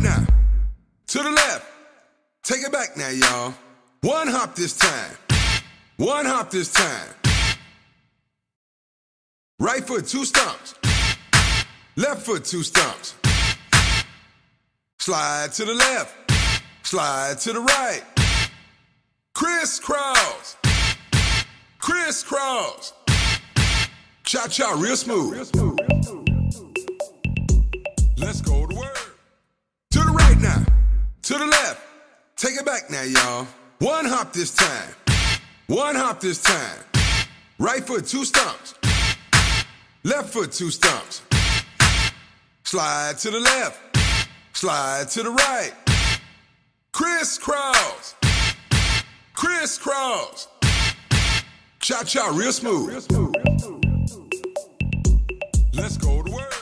now, to the left. Take it back now, y'all. One hop this time. One hop this time. Right foot, 2 stumps. Left foot, 2 stumps. Slide to the left. Slide to the right. Crisscross. Crisscross. Cha-cha, real smooth. Let's go to work. To the right now. To the left. Take it back now, y'all. One hop this time. One hop this time. Right foot, 2 stumps. Left foot, 2 stumps. Slide to the left. Slide to the right. Crisscross. Crisscross. Cha-cha, real smooth. Let's go to work.